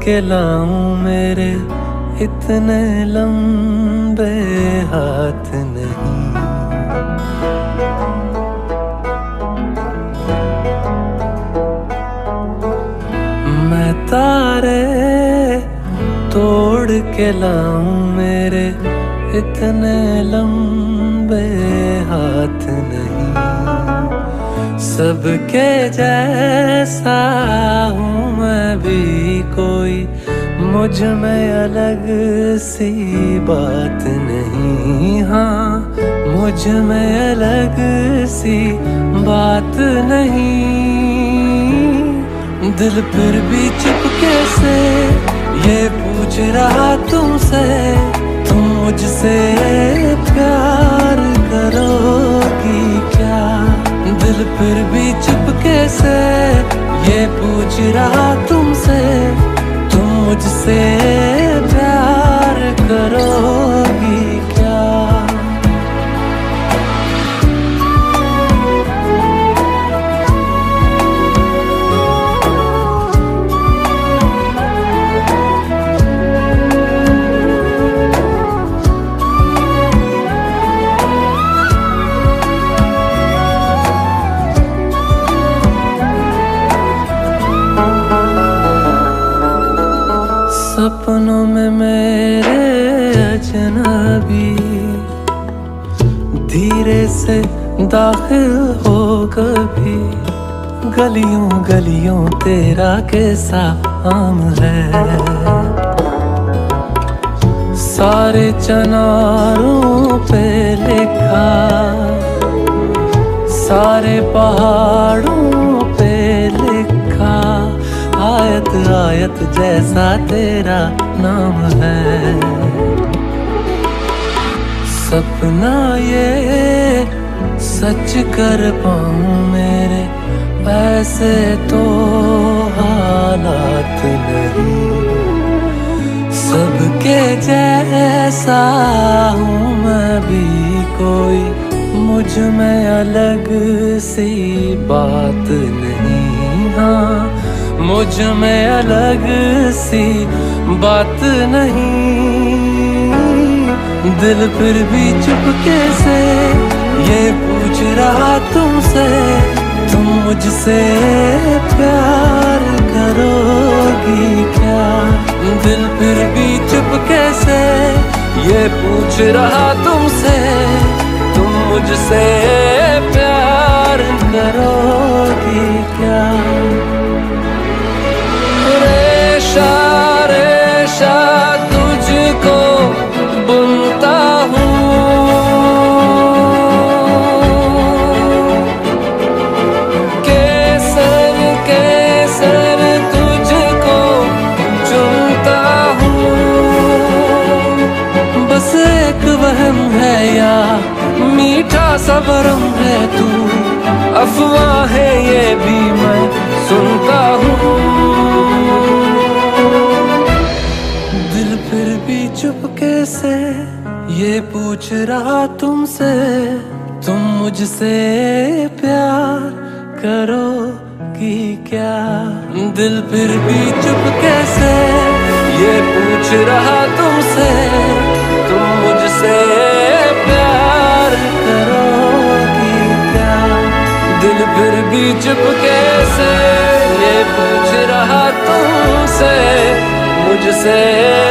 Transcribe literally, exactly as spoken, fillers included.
के लाऊं मेरे इतने लंबे हाथ नहीं। मैं तारे तोड़ के लाऊं मेरे इतने लंबे हाथ नहीं। सबके जैसा हूँ मैं भी कोई, मुझ में अलग सी बात नहीं। हाँ, मुझ में अलग सी बात नहीं। दिल फिर भी चुपके से ये पूछ रहा तुमसे, तुम मुझसे प्यार करोगी क्या? दिल फिर भी चुपके से ये पूछ रहा तुमसे, तुम मुझसे प्यार करोगी क्या? सपनों में मेरे अजनबी धीरे से दाखिल हो कभी। गलियों गलियों तेरा कैसा आम है, सारे चनारों पे लिखा, सारे पहाड़ों पे लिखा। आयत आयत जैसा तेरा नाम है। सपना ये सच कर पाऊं मेरे, ऐसे तो हालात नहीं। सबके जैसा हूँ मैं भी कोई, मुझ में अलग सी बात नहीं। हाँ, मुझ में अलग सी बात नहीं। दिल फिर भी चुपके से ये पूछ रहा तुमसे, तुम मुझसे प्यार करोगी क्या? दिल फिर भी चुपके से ये पूछ रहा तुमसे, तुम मुझसे प्यार करोगी क्या? रेशा रेशा तुझको बुनता हूँ, केसर केसर तुझको चुनता हूँ। बस एक वहम है या मीठा सा भरम है तू, अफवाहें ये भी मैं सुनता हूँ। दिल फिर भी चुपके से ये पूछ रहा तुमसे, तुम मुझसे प्यार करोगी क्या? दिल फिर भी चुपके से ये पूछ रहा तुमसे, तुम मुझसे प्यार करोगी क्या? दिल फिर भी चुपके से ये पूछ रहा तुमसे, मुझसे